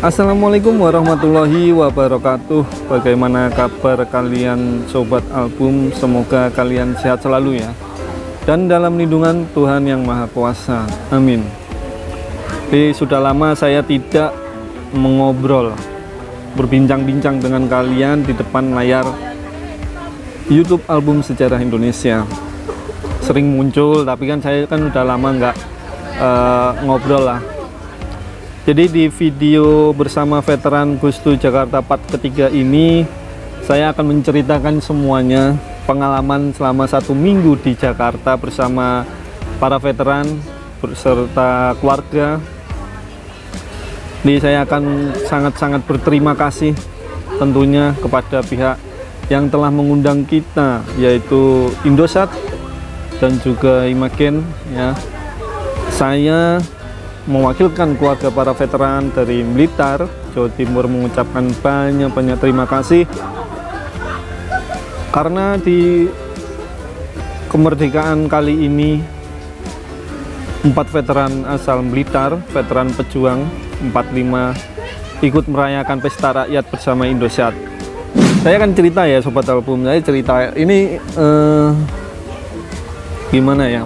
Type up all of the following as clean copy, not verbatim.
Assalamualaikum warahmatullahi wabarakatuh. Bagaimana kabar kalian sobat album? Semoga kalian sehat selalu ya, dan dalam lindungan Tuhan yang Maha Kuasa, amin. Jadi sudah lama saya tidak mengobrol, berbincang-bincang dengan kalian di depan layar YouTube Album Sejarah Indonesia. Sering muncul, tapi kan saya kan udah lama nggak ngobrol lah. Jadi di video bersama veteran Gustu Jakarta Part ketiga ini, saya akan menceritakan semuanya, pengalaman selama 1 minggu di Jakarta bersama para veteran beserta keluarga. Jadi saya akan sangat-sangat berterima kasih tentunya kepada pihak yang telah mengundang kita, yaitu Indosat dan juga Imagen ya. Saya mewakilkan keluarga para veteran dari Blitar, Jawa Timur mengucapkan banyak-banyak terima kasih karena di kemerdekaan kali ini 4 veteran asal Blitar, veteran pejuang 45, ikut merayakan pesta rakyat bersama Indosat. Saya akan cerita ya sobat album, saya cerita ini gimana ya.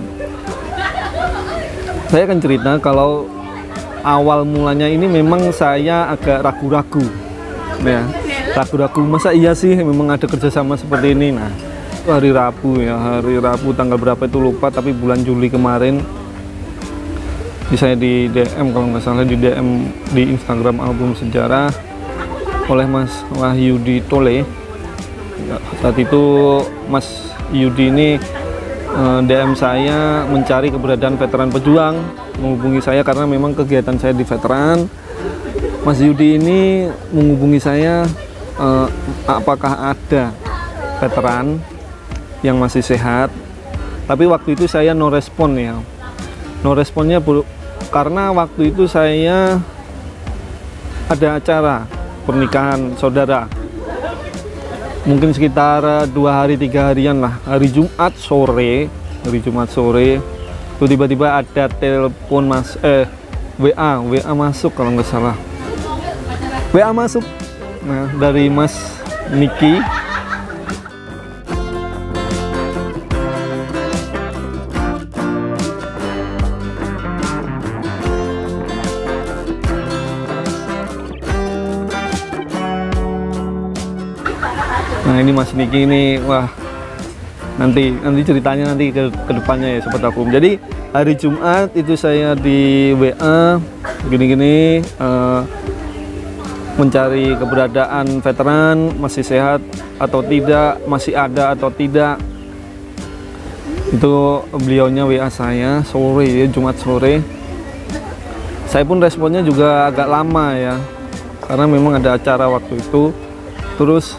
Saya akan cerita kalau awal mulanya ini memang saya agak ragu-ragu ya, ragu-ragu masa iya sih memang ada kerjasama seperti ini. Nah, hari Rabu ya, hari Rabu tanggal berapa itu lupa, tapi bulan Juli kemarin saya di DM, kalau nggak salah di DM di Instagram Album Sejarah oleh Mas Wahyudi Tole. Saat itu Mas Yudi ini DM saya mencari keberadaan veteran pejuang, menghubungi saya karena memang kegiatan saya di veteran. Mas Yudi ini menghubungi saya, apakah ada veteran yang masih sehat. Tapi waktu itu saya no respon ya, no responnya karena waktu itu saya ada acara pernikahan saudara, mungkin sekitar 2 hari 3 harian lah. Hari Jumat sore itu tiba-tiba ada telepon WA masuk, kalau nggak salah WA masuk, nah dari Mas Niki. Nah ini Mas Niki ini, wah nanti ceritanya nanti ke depannya ya sobat album. Jadi hari Jumat itu saya di WA gini-gini, mencari keberadaan veteran, masih sehat atau tidak, masih ada atau tidak. Itu beliaunya WA saya sore ya, Jumat sore. Saya pun responnya juga agak lama ya, karena memang ada acara waktu itu. Terus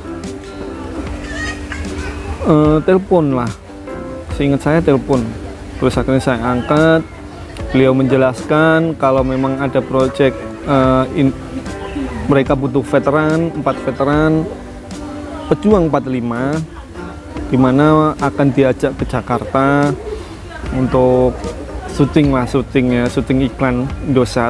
telepon lah, seingat saya telepon. Terus akhirnya saya angkat, beliau menjelaskan kalau memang ada proyek, mereka butuh veteran, 4 veteran pejuang 45, dimana akan diajak ke Jakarta untuk syuting iklan Indosat.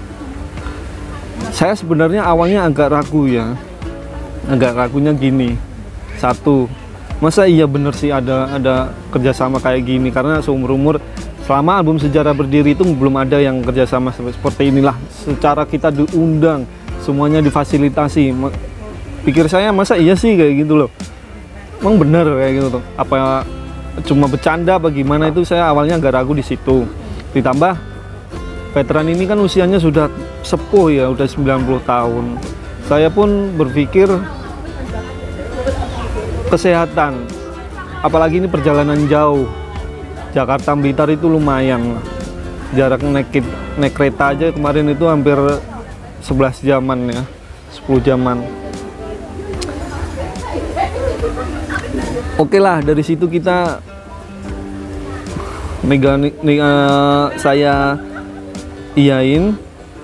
Saya sebenarnya awalnya agak ragu ya, ragunya gini, satu, masa iya bener sih ada kerjasama kayak gini, karena seumur-umur selama Album Sejarah berdiri itu belum ada yang kerjasama seperti inilah. Secara kita diundang, semuanya difasilitasi. Pikir saya masa iya sih kayak gitu loh, emang bener kayak gitu tuh, apa cuma bercanda bagaimana, itu saya awalnya agak ragu di situ. Ditambah veteran ini kan usianya sudah sepuh ya, udah 90 tahun. Saya pun berpikir kesehatan, apalagi ini perjalanan jauh, Jakarta Blitar itu lumayan lah. Jarak naik kereta aja kemarin itu hampir 11 jaman ya, 10 jaman. Oke lah, dari situ kita saya iyain.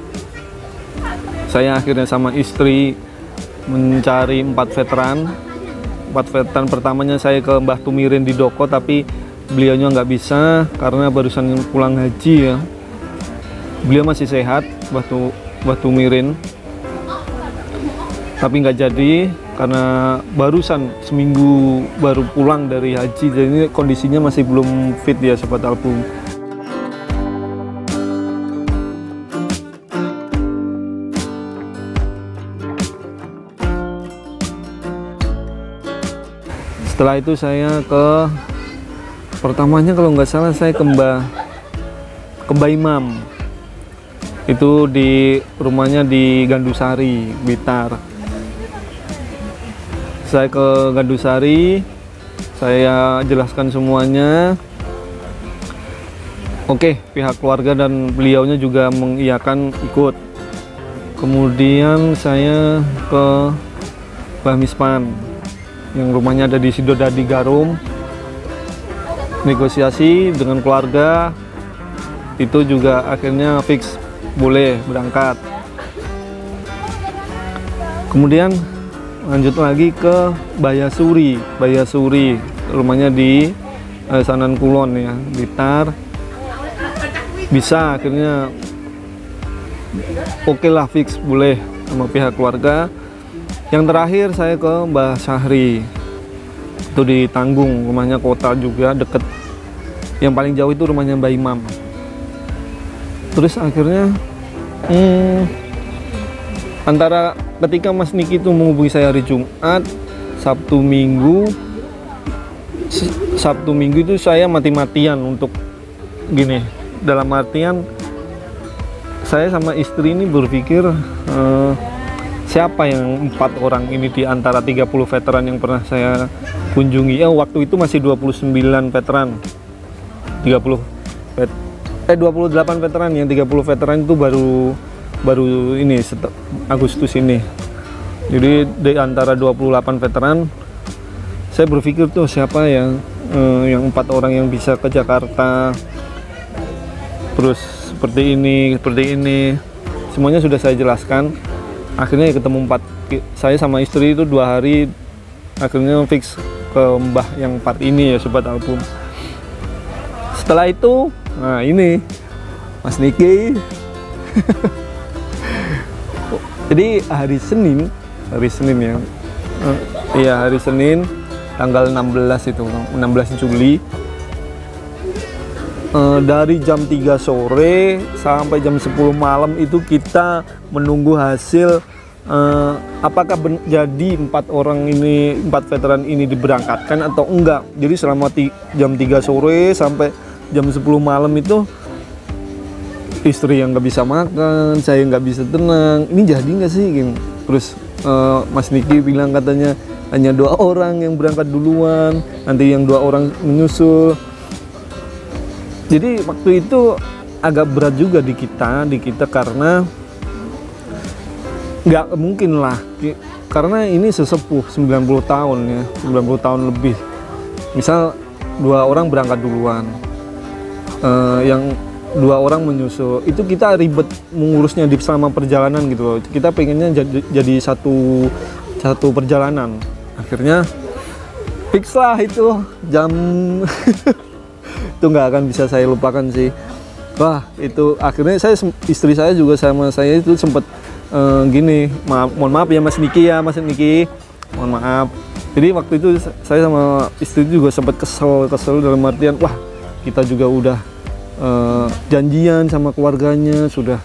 Saya akhirnya sama istri mencari 4 veteran. 4 veteran pertamanya saya ke Mbah Tumirin di Doko, tapi beliaunya nggak bisa karena barusan pulang haji ya. Beliau masih sehat, Mbah Tumirin. tapi nggak jadi karena barusan seminggu baru pulang dari haji, jadi kondisinya masih belum fit ya sobat album. Setelah itu saya pertamanya kalau nggak salah saya ke Mbah Imam. Itu di rumahnya di Gandusari, Blitar. Saya ke Gandusari, saya jelaskan semuanya. Oke, pihak keluarga dan beliaunya juga mengiyakan ikut. Kemudian saya ke Mbah Mispan yang rumahnya ada di Sidodadi Garum. Negosiasi dengan keluarga, itu juga akhirnya fix boleh berangkat. Kemudian lanjut lagi ke Bayasuri, rumahnya di Sanan Kulon ya, Blitar. Bisa akhirnya oke lah, fix boleh sama pihak keluarga. Yang terakhir saya ke Mbah Syahri, itu di Tanggung, rumahnya kota juga deket. Yang paling jauh itu rumahnya Mbah Imam. Terus akhirnya antara ketika Mas Niki itu menghubungi saya hari Jumat, Sabtu Minggu itu saya mati-matian untuk gini, dalam artian saya sama istri ini berpikir siapa yang 4 orang ini di antara 30 veteran yang pernah saya kunjungi. Waktu itu masih 29 veteran, 28 veteran, yang 30 veteran itu baru ini Agustus ini. Jadi di antara 28 veteran saya berpikir tuh siapa yang 4 orang yang bisa ke Jakarta terus seperti ini semuanya sudah saya jelaskan. Akhirnya ketemu 4, saya sama istri itu 2 hari akhirnya fix ke Mbah yang 4 ini ya sobat album. Setelah itu, nah ini Mas Niki. Jadi hari Senin ya, iya hari Senin tanggal 16 itu, 16 Juli, dari jam 3 sore sampai jam 10 malam itu kita menunggu hasil apakah jadi 4 veteran ini diberangkatkan atau enggak. Jadi selama jam 3 sore sampai jam 10 malam itu istri yang nggak bisa makan, saya nggak bisa tenang, ini jadi nggak sih gitu. Terus Mas Niki bilang katanya hanya 2 orang yang berangkat duluan, nanti yang 2 orang menyusul. Jadi waktu itu agak berat juga di kita karena nggak mungkin lah, karena ini sesepuh 90 tahun ya, 90 tahun lebih. Misal 2 orang berangkat duluan, yang 2 orang menyusul, itu kita ribet mengurusnya di selama perjalanan gitu loh. Kita pengennya jadi satu perjalanan. Akhirnya fix lah itu jam itu nggak akan bisa saya lupakan sih. Wah itu akhirnya istri saya juga sama saya itu sempat gini, mohon maaf ya Mas Niki, mohon maaf. Jadi waktu itu saya sama istri juga sempat kesel dalam artian, wah kita juga udah janjian sama keluarganya, sudah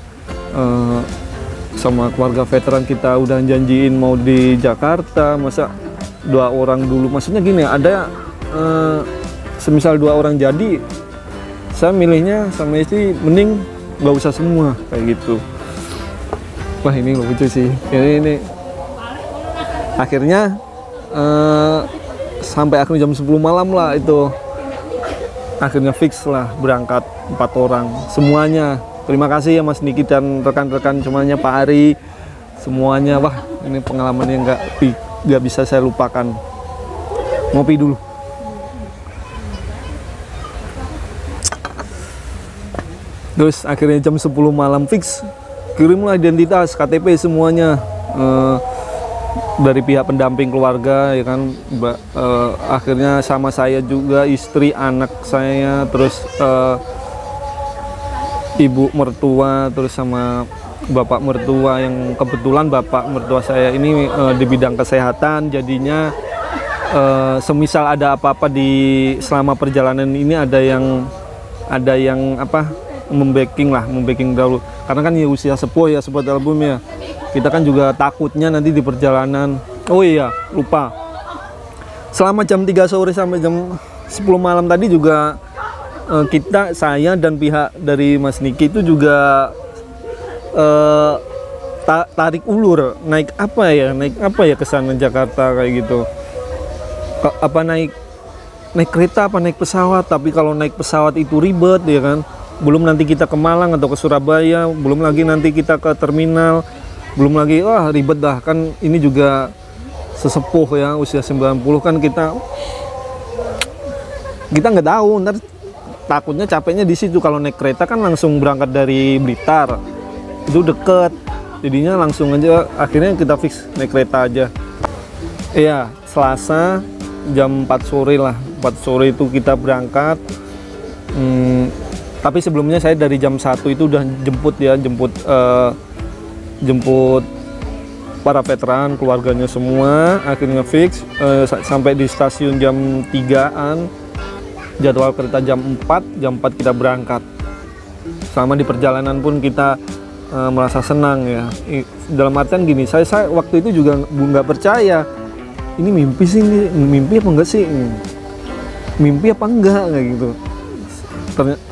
sama keluarga veteran kita udah janjiin mau di Jakarta, masa 2 orang dulu. Maksudnya gini, ada semisal 2 orang jadi, saya milihnya sama istri mending nggak usah semua kayak gitu. Wah ini lucu sih, ini akhirnya sampai akhirnya jam 10 malam lah itu akhirnya fix lah berangkat 4 orang semuanya. Terima kasih ya Mas Niki dan rekan-rekan semuanya, Pak Ari, semuanya. Wah ini pengalaman yang nggak bisa saya lupakan. Ngopi dulu. Terus akhirnya jam 10 malam fix, kirimlah identitas, KTP semuanya dari pihak pendamping keluarga ya kan. Akhirnya sama saya juga, istri, anak saya, terus ibu mertua, terus sama bapak mertua yang kebetulan bapak mertua saya ini di bidang kesehatan, jadinya semisal ada apa-apa di selama perjalanan ini ada yang apa membacking dahulu, karena kan ya usia sepuh ya Sobat Album ya, kita kan juga takutnya nanti di perjalanan. Oh iya, lupa, selama jam 3 sore sampai jam 10 malam tadi juga saya dan pihak dari Mas Niki itu juga tarik ulur naik apa ya ke sana Jakarta kayak gitu. Apa naik kereta apa naik pesawat, tapi kalau naik pesawat itu ribet ya kan, belum nanti kita ke Malang atau ke Surabaya, belum lagi nanti kita ke terminal, belum lagi ribet dah kan. Ini juga sesepuh ya usia 90 kan, kita nggak tahu ntar, takutnya capeknya di situ. Kalau naik kereta kan langsung berangkat dari Blitar, itu deket, jadinya langsung aja akhirnya kita fix naik kereta aja. Iya, Selasa jam 4 sore lah, 4 sore itu kita berangkat. Tapi sebelumnya saya dari jam 1 itu udah jemput para veteran, keluarganya semua, akhirnya fix sampai di stasiun jam 3-an, jadwal kereta jam 4 kita berangkat. Selama di perjalanan pun kita merasa senang ya, dalam artian gini, saya waktu itu juga nggak percaya ini mimpi apa enggak sih, mimpi apa enggak kayak gitu. Ternyata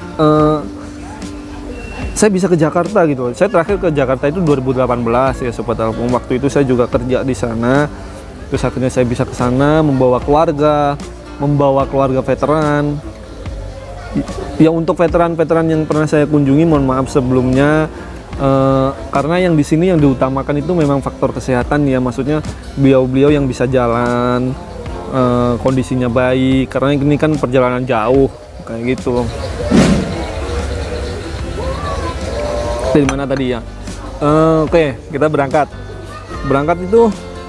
saya bisa ke Jakarta gitu. Saya terakhir ke Jakarta itu 2018 ya Sobat Album. Waktu itu saya juga kerja di sana. Terus akhirnya saya bisa ke sana membawa keluarga veteran. Ya untuk veteran-veteran yang pernah saya kunjungi, mohon maaf sebelumnya, karena yang di sini yang diutamakan itu memang faktor kesehatan ya. Maksudnya beliau-beliau yang bisa jalan, kondisinya baik. Karena ini kan perjalanan jauh kayak gitu. Dari mana tadi ya? Oke, kita berangkat itu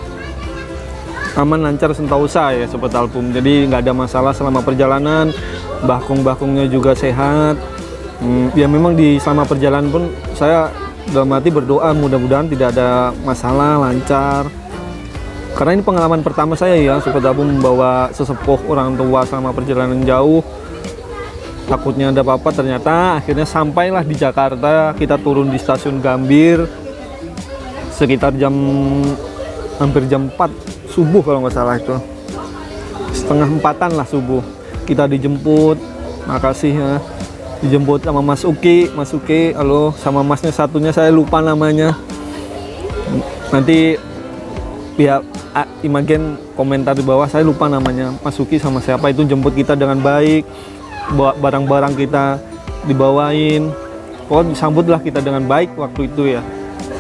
aman, lancar, sentosa ya Sobat Album. Jadi nggak ada masalah selama perjalanan, bakung-bakungnya juga sehat. Ya memang selama perjalanan pun saya dalam hati berdoa mudah-mudahan tidak ada masalah, lancar. Karena ini pengalaman pertama saya ya Sobat Album, membawa sesepuh orang tua selama perjalanan jauh. Takutnya ada apa-apa, ternyata akhirnya sampailah di Jakarta. Kita turun di stasiun Gambir sekitar hampir jam 4 subuh kalau nggak salah, itu setengah 4-an lah subuh. Kita dijemput, makasih ya, dijemput sama Mas Uki, halo, sama masnya satunya saya lupa namanya. Nanti pihak Imagen komentar di bawah, saya lupa namanya, Mas Uki sama siapa itu jemput kita dengan baik. Barang-barang kita dibawain, disambutlah kita dengan baik waktu itu ya.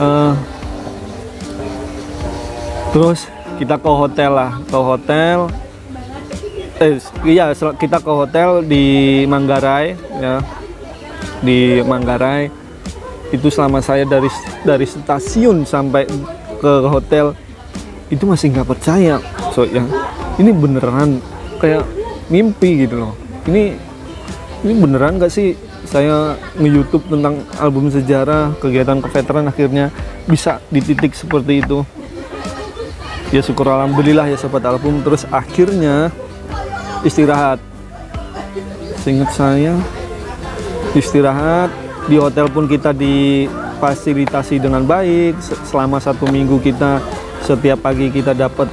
Terus kita ke hotel kita ke hotel di Manggarai ya, di Manggarai. Itu selama saya dari stasiun sampai ke hotel itu masih nggak percaya, ya ini beneran kayak mimpi gitu loh. Ini beneran nggak sih saya nge-YouTube tentang album sejarah kegiatan keveteran akhirnya bisa di titik seperti itu. Ya syukur alhamdulillah ya Sobat Album. Terus akhirnya istirahat. Seingat saya istirahat di hotel pun kita difasilitasi dengan baik. Selama 1 minggu kita setiap pagi kita dapat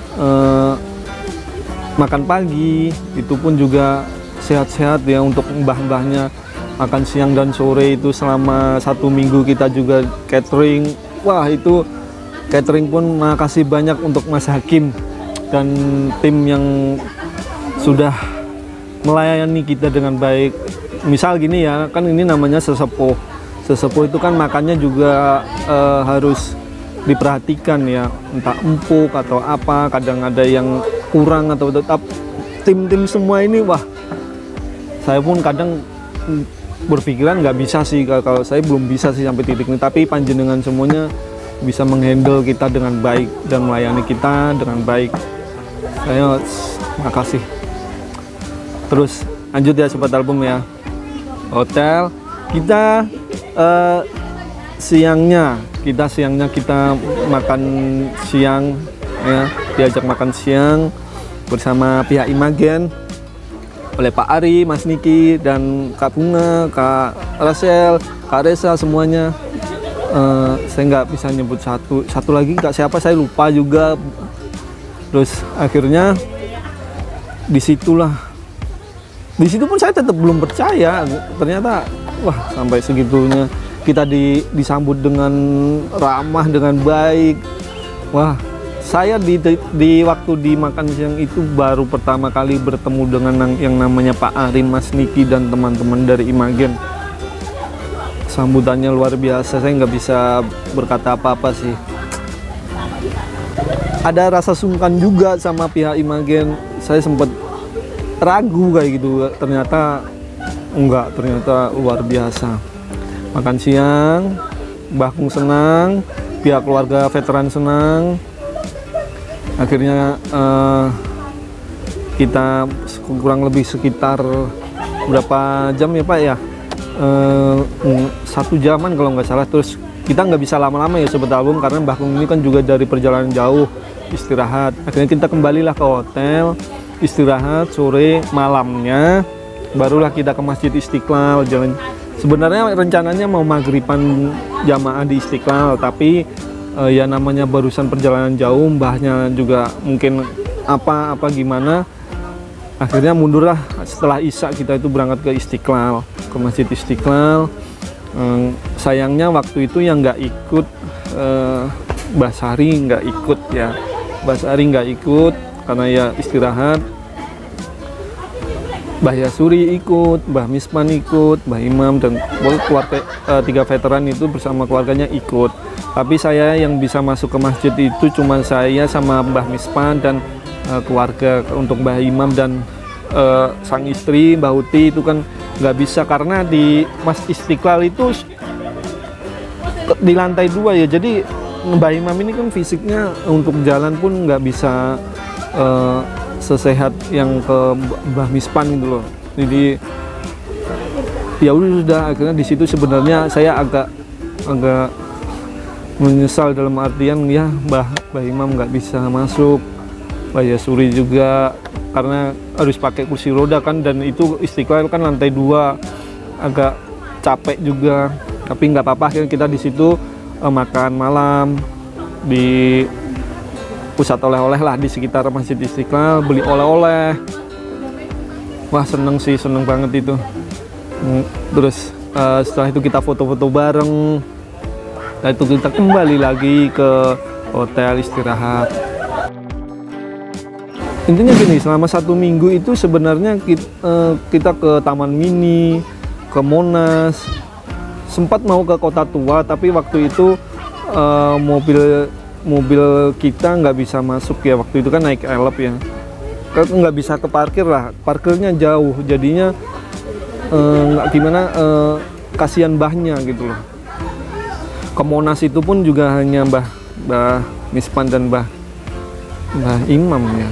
makan pagi, itu pun juga sehat-sehat ya. Untuk mbah-mbahnya makan siang dan sore itu selama 1 minggu kita juga catering. Wah itu catering pun makasih banyak untuk Mas Hakim dan tim yang sudah melayani kita dengan baik. Misal gini ya, kan ini namanya sesepuh itu kan makannya juga harus diperhatikan ya, entah empuk atau apa, kadang ada yang kurang atau tetap tim semua ini. Wah saya pun kadang berpikiran nggak bisa sih, kalau saya belum bisa sih sampai titik ini, tapi panjenengan semuanya bisa menghandle kita dengan baik dan melayani kita dengan baik. Saya makasih. Terus lanjut ya Sobat Album ya, hotel kita siangnya kita makan siang ya, diajak makan siang bersama pihak Imagen oleh Pak Ari, Mas Niki, dan Kak Bunga, Kak Rasel, Kak Resa, semuanya. Saya nggak bisa nyebut satu lagi Kak siapa, saya lupa juga. Terus akhirnya di situ pun saya tetap belum percaya, ternyata wah sampai segitunya kita disambut dengan ramah, dengan baik. Wah, saya di waktu di makan siang itu baru pertama kali bertemu dengan yang namanya Pak Ari, Mas Niki, dan teman-teman dari Imagen. Sambutannya luar biasa, saya nggak bisa berkata apa-apa sih. Ada rasa sungkan juga sama pihak Imagen, saya sempat ragu kayak gitu, ternyata enggak, ternyata luar biasa. Makan siang, Mbah Kung senang, pihak keluarga veteran senang. Akhirnya kita kurang lebih sekitar berapa jam ya Pak ya? 1 jaman kalau nggak salah. Terus kita nggak bisa lama-lama ya Sobat Album, karena Mbah Kung ini kan juga dari perjalanan jauh, istirahat. Akhirnya kita kembalilah ke hotel, istirahat. Sore malamnya barulah kita ke Masjid Istiqlal. Sebenarnya rencananya mau maghriban jamaah di Istiqlal, tapi ya namanya barusan perjalanan jauh, mbahnya juga mungkin apa gimana, akhirnya mundurlah. Setelah Isya kita itu berangkat ke Istiqlal, ke Masjid Istiqlal. Sayangnya waktu itu yang nggak ikut Mbah Sari, nggak ikut ya, Mbah Sari nggak ikut karena ya istirahat. Mbah Yasuri ikut, Mbah Mispan ikut, Mbah Imam, dan keluarga 3 veteran itu bersama keluarganya ikut. Tapi saya yang bisa masuk ke masjid itu cuma saya sama Mbah Mispan dan keluarga. Untuk Mbah Imam dan sang istri Mbah Uti itu kan nggak bisa, karena di Mas Istiqlal itu di lantai 2 ya, jadi Mbah Imam ini kan fisiknya untuk jalan pun nggak bisa sesehat yang ke Mbah Mispan gitu loh. Jadi ya udah, akhirnya di situ sebenarnya saya agak menyesal, dalam artian ya Mbah Imam nggak bisa masuk, Mbah Yasuri juga karena harus pakai kursi roda kan, dan itu Istiqlal kan lantai 2, agak capek juga. Tapi nggak apa-apa, akhirnya kita di situ makan malam di pusat oleh-oleh lah di sekitar Masjid Istiqlal, beli oleh-oleh. Wah seneng sih, seneng banget itu. Terus setelah itu kita foto-foto bareng. Setelah itu kita kembali lagi ke hotel istirahat. Intinya gini, selama 1 minggu itu sebenarnya kita ke Taman Mini, ke Monas, sempat mau ke Kota Tua, tapi waktu itu mobil kita nggak bisa masuk ya, waktu itu kan naik elep ya, nggak bisa ke parkir lah, parkirnya jauh, jadinya nggak gimana, kasihan mbahnya gitu loh. Ke Monas itu pun juga hanya Mbah Mispan dan Mbah Imam ya.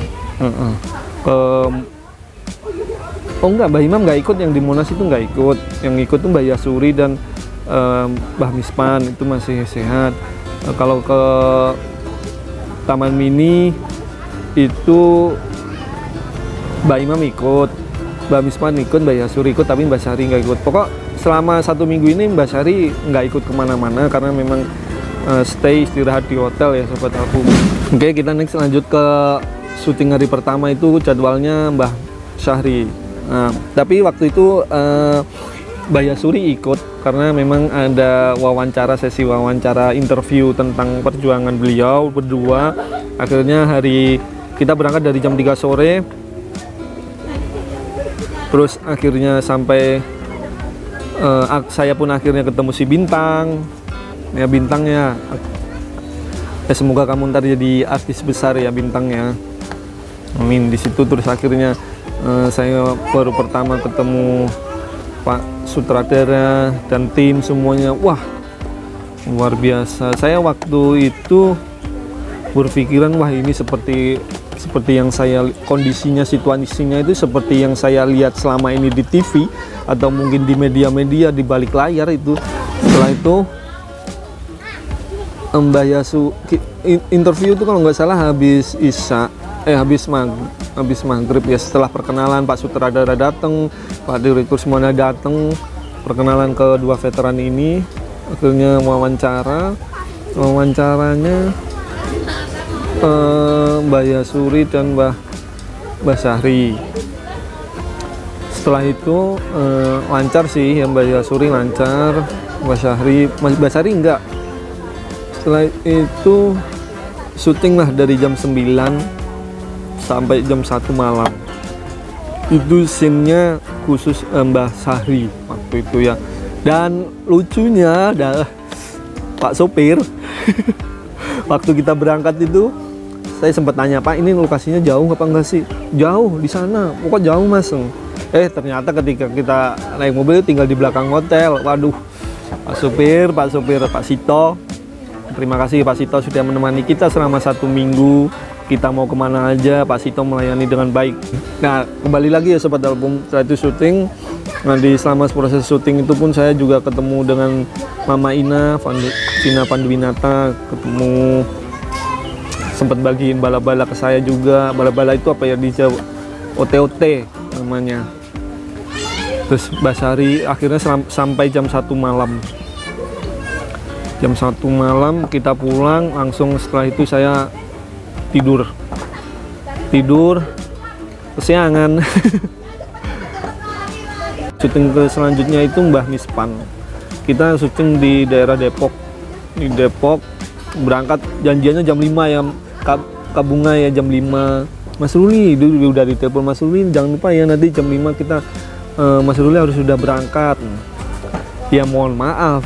Oh enggak, Mbah Imam nggak ikut, yang di Monas itu nggak ikut, yang ikut tuh Mbah Yasuri dan Mbah Mispan, itu masih sehat. Kalau ke Taman Mini itu Mbah Imam ikut, Mbah Mispan ikut, Mbah Yasuri ikut, tapi Mbah Sari nggak ikut. Pokok selama 1 minggu ini Mbah Sari nggak ikut kemana-mana karena memang stay istirahat di hotel ya Sobat Album. Oke, kita next lanjut ke syuting hari pertama, itu jadwalnya Mbah Syahri. Nah, tapi waktu itu Mbah Yasuri ikut karena memang ada sesi wawancara interview tentang perjuangan beliau berdua. Akhirnya kita berangkat dari jam 3 sore, terus akhirnya sampai saya pun akhirnya ketemu si Bintang ya. Bintangnya ya, semoga kamu ntar jadi artis besar ya Bintangnya, amin. Di situ terus akhirnya saya baru pertama ketemu Pak sutradara dan tim semuanya. Wah luar biasa. Saya waktu itu berpikiran, wah ini seperti yang saya, kondisinya, situasinya itu seperti yang saya lihat selama ini di TV atau mungkin di media-media di balik layar itu. Setelah itu Mbah Yasu interview itu kalau nggak salah habis habis maghrib ya, setelah perkenalan Pak Sutradara datang, Pak Direktur semuanya datang, perkenalan kedua veteran ini, akhirnya wawancaranya Mbah Yasuri dan Mbah Syahri. Setelah itu lancar sih ya, Mbah Yasuri lancar, Mbah Syahri enggak. Setelah itu syuting lah dari jam 9 sampai jam 1 malam. Itu scene-nya khusus Mbah Syahri waktu itu ya. Dan lucunya Pak sopir waktu kita berangkat itu saya sempat tanya, Pak ini lokasinya jauh apa enggak sih? Jauh, di sana, pokok jauh Mas. Ternyata ketika kita naik mobil tinggal di belakang hotel. Waduh, Pak sopir Pak Sito, terima kasih Pak Sito sudah menemani kita selama 1 minggu. Kita mau kemana aja Pak Sito melayani dengan baik. Nah, kembali lagi ya Sobat Album, setelah itu syuting. Nah, selama proses syuting itu pun saya juga ketemu dengan Mama Ina Vina Panduwinata, ketemu, sempat bagiin bala-bala ke saya juga. Bala-bala itu apa ya di Jawa, OT-OT namanya. Terus Mbah Syahri akhirnya sampai jam 1 malam. Jam 1 malam kita pulang, langsung setelah itu saya tidur kesiangan. Syuting ke selanjutnya itu Mbah Mispan. Kita syuting di daerah Depok. Di Depok berangkat janjiannya jam 5 ya, Kabunga ya jam 5. Mas Ruli dulu udah ditelepon, Mas Ruli jangan lupa ya nanti jam 5 kita Mas Ruli harus sudah berangkat. Ya mohon maaf.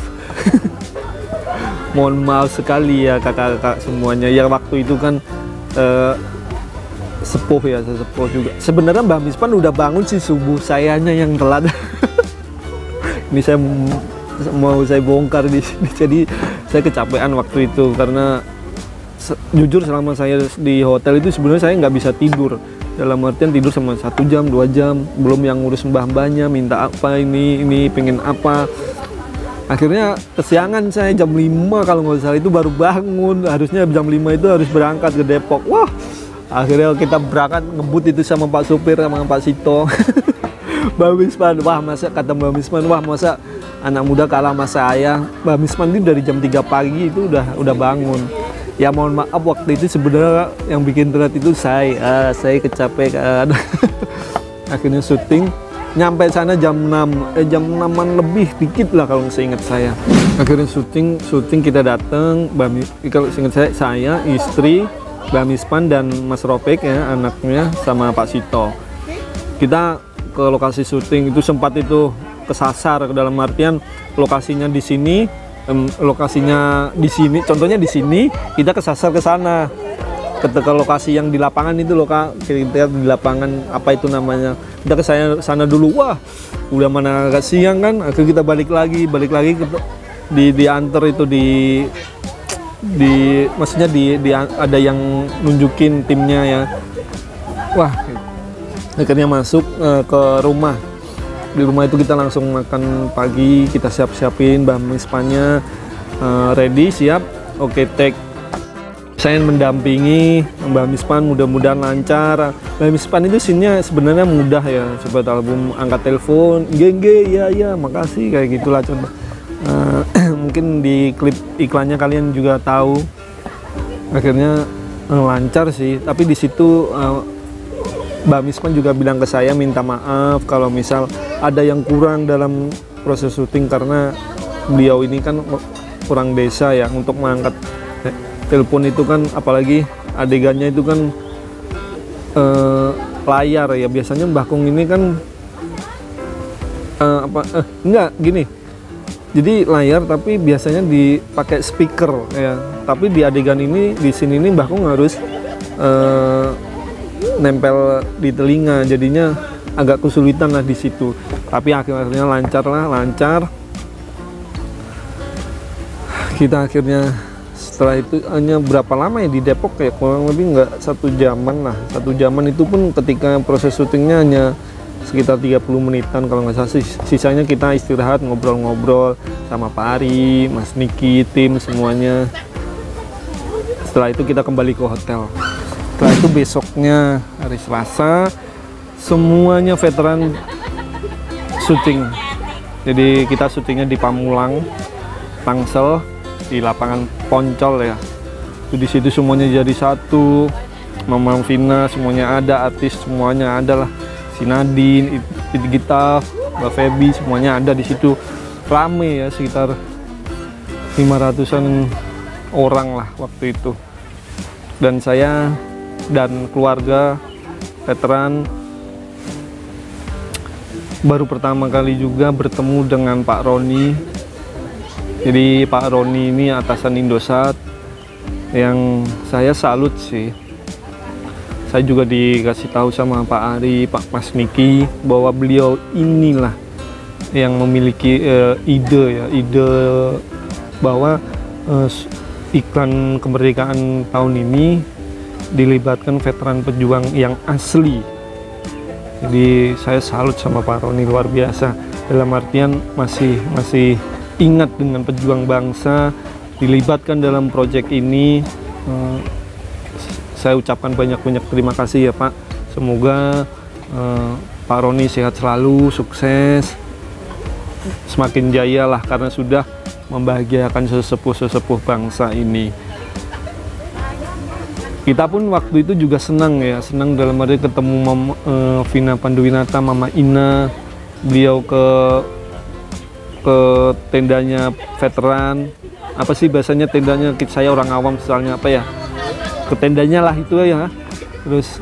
Mohon maaf sekali ya kakak-kakak semuanya. Ya waktu itu kan sepuh ya, sesepuh juga. Sebenarnya Mbah Mispan udah bangun sih subuh, sayanya yang telat. Ini saya bongkar di sini. Jadi saya kecapean waktu itu karena jujur selama saya di hotel itu sebenarnya saya nggak bisa tidur. Dalam artian tidur sama 1 jam, 2 jam, belum yang ngurus mbah-mbahnya, minta apa ini pengen apa. Akhirnya kesiangan saya jam 5 kalau nggak salah itu baru bangun. Harusnya jam 5 itu harus berangkat ke Depok. Wah, akhirnya kita berangkat ngebut itu sama Pak supir sama Pak Sito. Mbah Mispan, wah masa kata Mbah Mispan, wah masa anak muda kalah sama saya. Mbah Mispan itu dari jam 3 pagi itu udah bangun. Ya mohon maaf waktu itu sebenarnya yang bikin telat itu saya kecapean. Akhirnya syuting nyampe sana jam 6an lebih dikit lah kalau seingat saya. Akhirnya syuting kita datang, kalau seingat saya istri Mbah Mispan dan Mas Ropek ya anaknya sama Pak Sito. Kita ke lokasi syuting itu sempat itu kesasar, dalam artian lokasinya di sini, contohnya di sini kita kesasar ke sana, ke lokasi yang di lapangan itu loh Kak, kita di lapangan apa itu namanya, kita ke sana dulu. Wah udah mana agak siang kan, akhirnya kita balik lagi diantar itu maksudnya ada yang nunjukin timnya ya. Wah akhirnya masuk ke rumah. Di rumah itu kita langsung makan pagi, kita siapin Mbah Mispannya ready, siap, oke take. Saya mendampingi Mbah Mispan, mudah-mudahan lancar. Mbah Mispan itu scene-nya sebenarnya mudah ya, Sobat Album, angkat telepon, ya makasih, kayak gitulah coba. Mungkin di klip iklannya kalian juga tahu. Akhirnya lancar sih, tapi di situ Mbah Mispan juga bilang ke saya minta maaf kalau misal ada yang kurang dalam proses syuting, karena beliau ini kan kurang desa ya untuk mengangkat telepon itu kan, apalagi adegannya itu kan layar ya. Biasanya Mbah Kung ini kan enggak gini, jadi layar tapi biasanya dipakai speaker ya, tapi di adegan ini di sini ini Mbah Kung harus nempel di telinga, jadinya agak kesulitan lah di situ. Tapi akhirnya lancar. Kita akhirnya setelah itu hanya berapa lama ya di Depok ya, kurang lebih nggak 1 jaman lah. 1 jaman itu pun ketika proses syutingnya hanya sekitar 30 menitan kalau nggak salah. Sisanya kita istirahat, ngobrol-ngobrol sama Pak Ari, Mas Niki, tim semuanya. Setelah itu kita kembali ke hotel. Setelah itu besoknya hari Selasa semuanya veteran syuting. Jadi kita syutingnya di Pamulang, Tangsel, di lapangan Poncol ya. Itu di situ semuanya jadi satu. Mama Vina semuanya ada, artis semuanya ada lah. Si Nadine, Gita, Mbak Feby semuanya ada di situ. Rame ya, sekitar 500-an orang lah waktu itu. Dan saya dan keluarga veteran baru pertama kali juga bertemu dengan Pak Roni. Jadi Pak Roni ini atasan Indosat yang saya salut sih. Saya juga dikasih tahu sama Pak Ari, Pak Mas Niki bahwa beliau inilah yang memiliki ide bahwa iklan kemerdekaan tahun ini dilibatkan veteran pejuang yang asli. Jadi saya salut sama Pak Roni, luar biasa. Dalam artian masih ingat dengan pejuang bangsa, dilibatkan dalam proyek ini. Saya ucapkan banyak-banyak terima kasih ya Pak. Semoga Pak Roni sehat selalu, sukses, semakin jaya lah karena sudah membahagiakan sesepuh-sesepuh bangsa ini. Kita pun waktu itu juga senang ya, senang dalam arti ketemu Vina Panduwinata, Mama Ina, beliau ke tendanya veteran. Apa sih bahasanya tendanya, saya orang awam soalnya apa ya, ke tendanya lah itu ya. Terus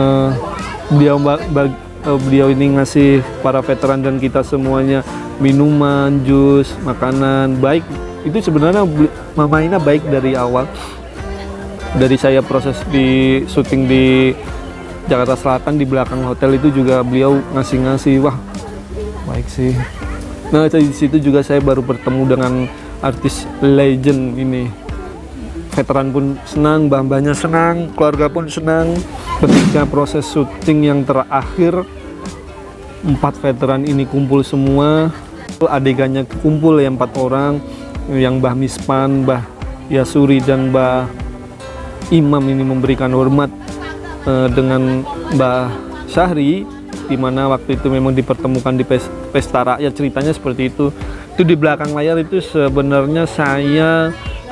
beliau ini ngasih para veteran dan kita semuanya minuman, jus, makanan baik. Itu sebenarnya Mama Ina baik dari awal. Dari saya proses di syuting di Jakarta Selatan di belakang hotel itu juga beliau ngasih, wah baik sih. Nah di situ juga saya baru bertemu dengan artis legend ini. Veteran pun senang, mbah-mbahnya senang, keluarga pun senang. Ketika proses syuting yang terakhir, 4 veteran ini kumpul semua. Adegannya kumpul ya 4 orang, yang Mbah Mispan, Mbah Yasuri dan Mbah Imam ini memberikan hormat dengan Mbah Syahri, di mana waktu itu memang dipertemukan di pesta rakyat. Ceritanya seperti itu. Itu di belakang layar itu sebenarnya saya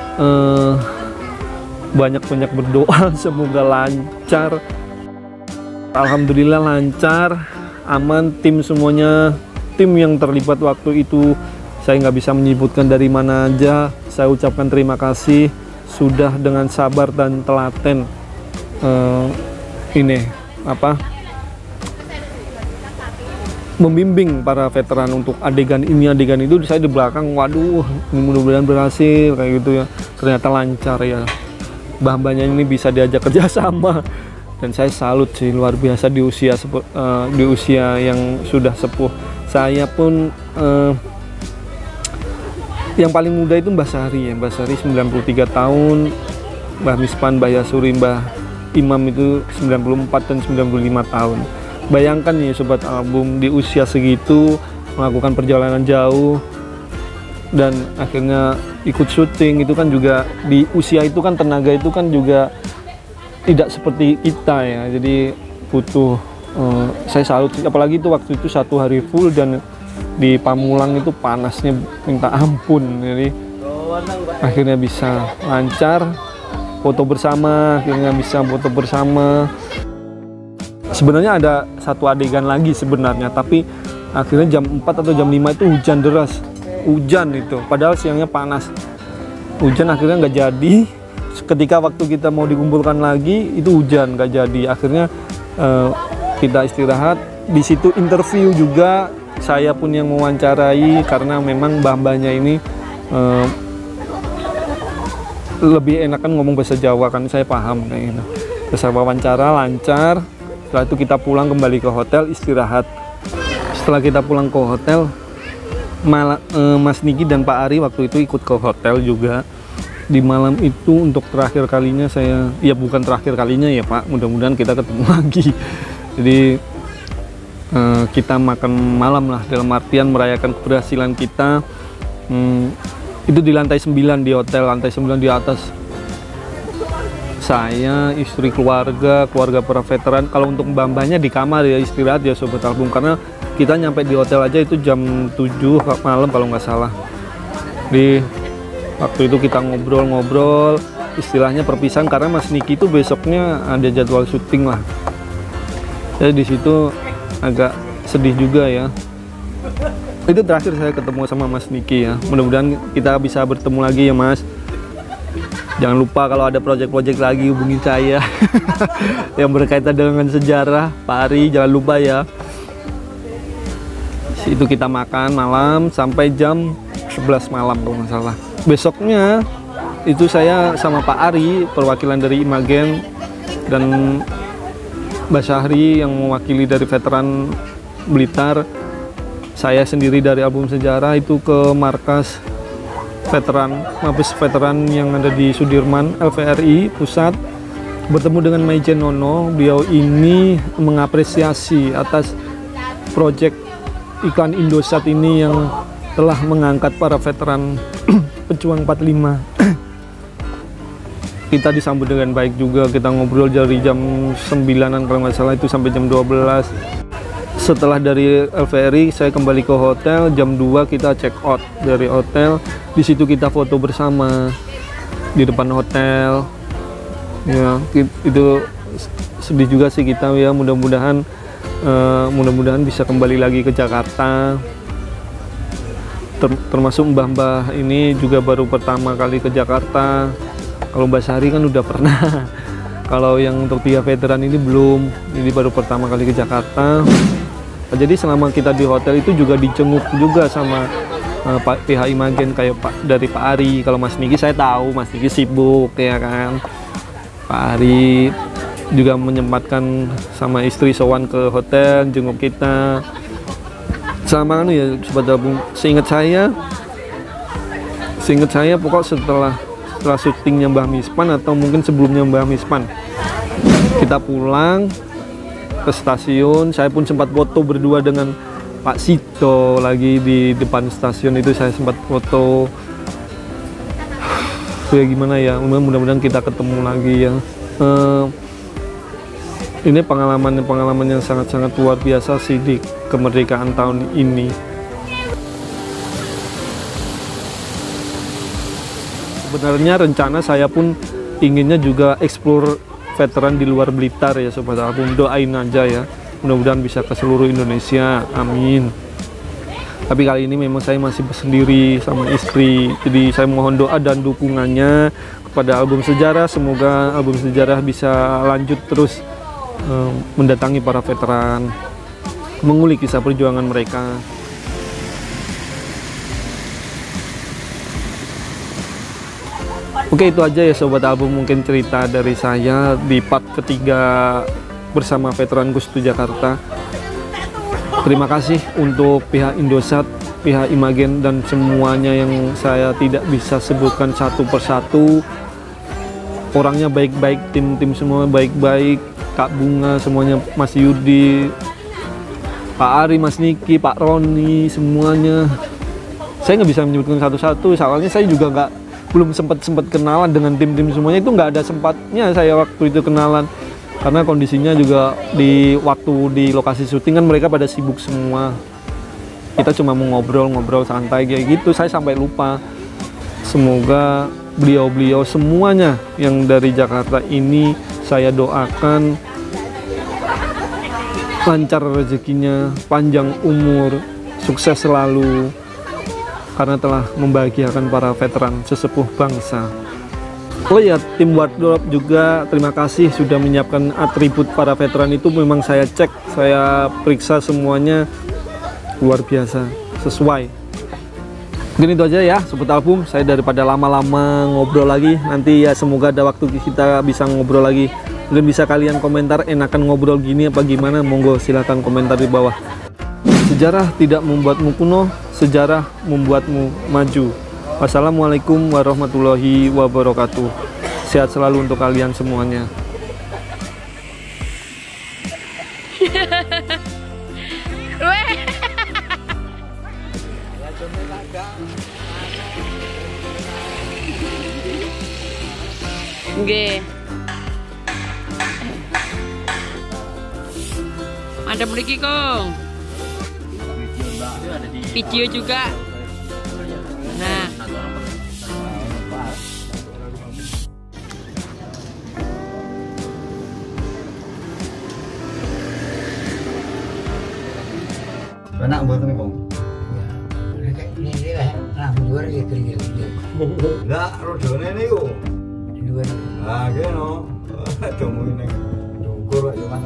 banyak-banyak berdoa semoga lancar. Alhamdulillah lancar, aman. Tim semuanya, tim yang terlibat waktu itu saya nggak bisa menyebutkan dari mana aja. Saya ucapkan terima kasih sudah dengan sabar dan telaten membimbing para veteran untuk adegan ini adegan itu. Saya di belakang, waduh mudah-mudahan berhasil kayak gitu ya. Ternyata lancar ya, mbah-mbahnya ini bisa diajak kerjasama dan saya salut sih, luar biasa di usia yang sudah sepuh. Saya pun yang paling muda itu Mbah Syahri ya, Mbah Syahri 93 tahun, Mbah Mispan, Mbah Yasuri, Mbah Imam itu 94 dan 95 tahun. Bayangkan ya Sobat Album, di usia segitu melakukan perjalanan jauh dan akhirnya ikut syuting. Itu kan juga di usia itu kan tenaga itu kan juga tidak seperti kita ya, jadi butuh saya salut, apalagi itu waktu itu 1 hari full dan di Pamulang itu panasnya minta ampun. Jadi akhirnya bisa lancar, foto bersama, akhirnya bisa foto bersama. Sebenarnya ada satu adegan lagi sebenarnya, tapi akhirnya jam 4 atau jam 5 itu hujan deras, hujan itu, padahal siangnya panas. Hujan akhirnya nggak jadi. Ketika waktu kita mau dikumpulkan lagi itu hujan, nggak jadi. Akhirnya kita istirahat. Di situ interview juga, saya pun yang mewawancarai karena memang mbah-mbahnya ini lebih enakan ngomong bahasa Jawa kan, saya paham kayak gitu. Terus saya wawancara lancar. Setelah itu kita pulang kembali ke hotel istirahat. Setelah kita pulang ke hotel, Mas Niki dan Pak Ari waktu itu ikut ke hotel juga. Di malam itu untuk terakhir kalinya saya, ya bukan terakhir kalinya ya Pak, mudah-mudahan kita ketemu lagi. Jadi kita makan malam lah, dalam artian merayakan keberhasilan kita. Itu di lantai 9 di hotel, lantai 9 di atas. saya, istri, keluarga para veteran. Kalau untuk mbah-mbahnya di kamar ya, istirahat ya Sobat Album, karena kita nyampe di hotel aja itu jam 7 malam kalau nggak salah. Di waktu itu kita ngobrol-ngobrol, istilahnya perpisahan karena Mas Niki itu besoknya ada jadwal syuting lah. Jadi di situ agak sedih juga ya. Itu terakhir saya ketemu sama Mas Niki ya. Mudah-mudahan kita bisa bertemu lagi ya Mas. Jangan lupa kalau ada project-project lagi hubungi saya yang berkaitan dengan sejarah Pak Ari, jangan lupa ya. Itu kita makan malam sampai jam 11 malam kalau nggak salah. Besoknya itu saya sama Pak Ari, perwakilan dari Imagen, dan Mbak Syahri yang mewakili dari veteran Blitar. Saya sendiri dari album sejarah itu ke markas veteran, Mabes Veteran yang ada di Sudirman, LVRI Pusat, bertemu dengan Maijen Nono. Beliau ini mengapresiasi atas proyek iklan Indosat ini yang telah mengangkat para veteran pejuang 45. Kita disambut dengan baik juga, kita ngobrol dari jam 9-an kalau nggak salah itu sampai jam 12. Setelah dari LVRI saya kembali ke hotel, jam 2 kita check out dari hotel. Di situ kita foto bersama di depan hotel. Ya, itu sedih juga sih kita ya, mudah-mudahan bisa kembali lagi ke Jakarta. Termasuk mbah-mbah ini juga baru pertama kali ke Jakarta. Kalau Mbak Syahri kan udah pernah. Kalau yang untuk 3 veteran ini belum, ini baru pertama kali ke Jakarta. Jadi selama kita di hotel itu juga dijenguk juga sama pihak Imagen, kayak dari Pak Ari. Kalau Mas Niki saya tahu Mas Niki sibuk ya kan. Pak Ari juga menyempatkan sama istri sowan ke hotel jenguk kita. Sama ya Sobat Album, seingat saya pokok setelah syutingnya Mbah Mispan atau mungkin sebelumnya Mbah Mispan, kita pulang ke stasiun. Saya pun sempat foto berdua dengan Pak Sito lagi di depan stasiun itu, saya sempat foto. Ya gimana ya, mudah-mudahan kita ketemu lagi ya. Ini pengalaman yang sangat-sangat luar biasa sih di kemerdekaan tahun ini. Sebenarnya rencana saya pun inginnya juga explore veteran di luar Blitar ya Sobat Album. Doain aja ya, mudah-mudahan bisa ke seluruh Indonesia, amin. Tapi kali ini memang saya masih sendiri sama istri, jadi saya mohon doa dan dukungannya kepada album sejarah. Semoga album sejarah bisa lanjut terus mendatangi para veteran, mengulik kisah perjuangan mereka. Oke, itu aja ya Sobat Album, mungkin cerita dari saya di part ketiga bersama veteran Gustu Jakarta. Terima kasih untuk pihak Indosat, pihak Imagen, dan semuanya yang saya tidak bisa sebutkan satu persatu. Orangnya baik-baik, tim semua baik-baik, Kak Bunga semuanya, Mas Yudi, Pak Ari, Mas Niki, Pak Roni, semuanya. Saya nggak bisa menyebutkan satu-satu, soalnya saya juga belum sempat kenalan dengan tim semuanya. Itu nggak ada sempatnya saya waktu itu kenalan, karena kondisinya juga di waktu di lokasi syuting kan mereka pada sibuk semua. Kita cuma mau ngobrol santai kayak gitu, saya sampai lupa. Semoga beliau semuanya yang dari Jakarta ini saya doakan lancar rezekinya, panjang umur, sukses selalu, karena telah membahagiakan para veteran sesepuh bangsa. Oh ya, tim wardrobe juga terima kasih sudah menyiapkan atribut para veteran itu. Memang saya cek, saya periksa semuanya luar biasa, sesuai. Mungkin itu aja ya Sobat Album, saya daripada lama-lama ngobrol lagi, nanti ya semoga ada waktu kita bisa ngobrol lagi. Mungkin bisa kalian komentar enakan ngobrol gini apa gimana, monggo silahkan komentar di bawah. Sejarah tidak membuatmu kuno, sejarah membuatmu maju. Wassalamualaikum warahmatullahi wabarakatuh. Sehat selalu untuk kalian semuanya. Nggih. Ada mriki Kong. Video juga. Nah. Enak buat nih, Bang. Ini lah, nah luar ya kering. Enggak, rodone nih yo. Di luar. Ah, kene. Temu ini. Dukur yo kan.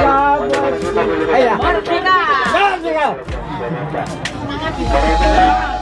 Ayo. Merdeka! Merdeka! Semangat.